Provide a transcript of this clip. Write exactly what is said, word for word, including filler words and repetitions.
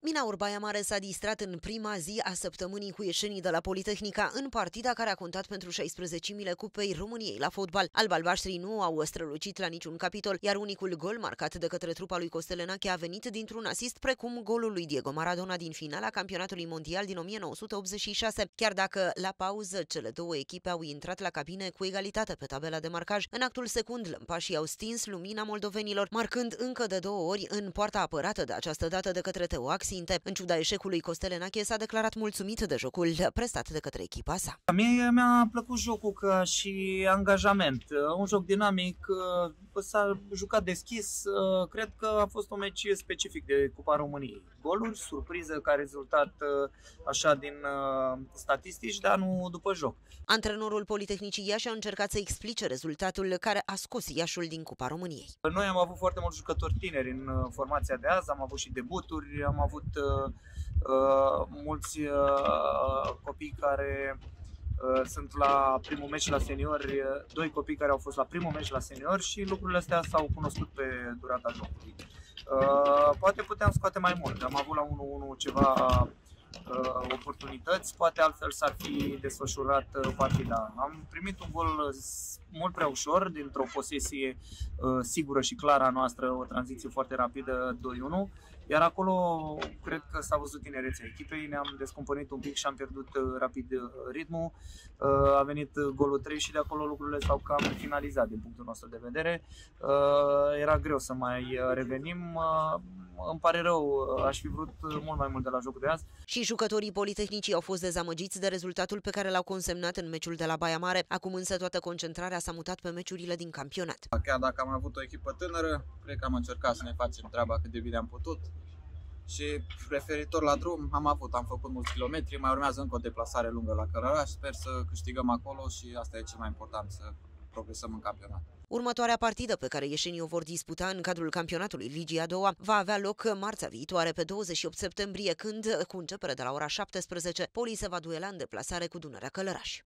Minaur Baia Mare s-a distrat în prima zi a săptămânii cu ieșenii de la Politehnica în partida care a contat pentru șaisprezecimile Cupei României la fotbal. Albalbaștrii nu au strălucit la niciun capitol, iar unicul gol marcat de către trupa lui Costel Enache a venit dintr-un asist precum golul lui Diego Maradona din finala campionatului mondial din o mie nouă sute optzeci și șase, chiar dacă la pauză cele două echipe au intrat la cabine cu egalitate pe tabela de marcaj. În actul secund, lămpașii au stins lumina moldovenilor, marcând încă de două ori în poarta apărată de această dată de către Teo Axinte. În ciuda eșecului, Costel Enache s-a declarat mulțumit de jocul prestat de către echipa sa. Mie mi-a plăcut jocul ca și angajament. Un joc dinamic, s-a jucat deschis. Cred că a fost un meci specific de Cupa României. Goluri, surpriză ca rezultat așa din statistici, dar nu după joc. Antrenorul Politehnicii Iași a încercat să explice rezultatul care a scos Iașul din Cupa României. Noi am avut foarte mulți jucători tineri în formația de azi, am avut și debuturi, am avut uh, uh, mulți uh, copii care uh, sunt la primul meci la seniori, doi copii care au fost la primul meci la seniori și lucrurile astea s-au cunoscut pe durata jocului. Uh, poate puteam scoate mai mult, am avut la unu unu ceva Uh, oportunități, poate altfel s-ar fi desfășurat uh, partida. Am primit un gol mult prea ușor, dintr-o posesie uh, sigură și clară a noastră, o tranziție foarte rapidă, doi unu, iar acolo cred că s-a văzut tinerețea echipei, ne-am descumpănit un pic și am pierdut uh, rapid uh, ritmul, uh, a venit golul trei și de acolo lucrurile s-au cam finalizat din punctul nostru de vedere. Uh, era greu să mai revenim, uh, îmi pare rău, aș fi vrut mult mai mult de la jocul de azi. Și jucătorii Politehnicii au fost dezamăgiți de rezultatul pe care l-au consemnat în meciul de la Baia Mare. Acum însă toată concentrarea s-a mutat pe meciurile din campionat. Chiar dacă am avut o echipă tânără, cred că am încercat să ne facem treaba cât de bine am putut. Și referitor la drum, am avut, am făcut mulți kilometri, mai urmează încă o deplasare lungă la Călăraș. Sper să câștigăm acolo și asta e cel mai important, să progresăm în campionat. Următoarea partidă pe care ieșenii o vor disputa în cadrul campionatului Ligii a doua va avea loc marțea viitoare, pe douăzeci și opt septembrie, când, cu începere de la ora șaptesprezece, Poli se va duela în deplasare cu Dunărea Călăraș.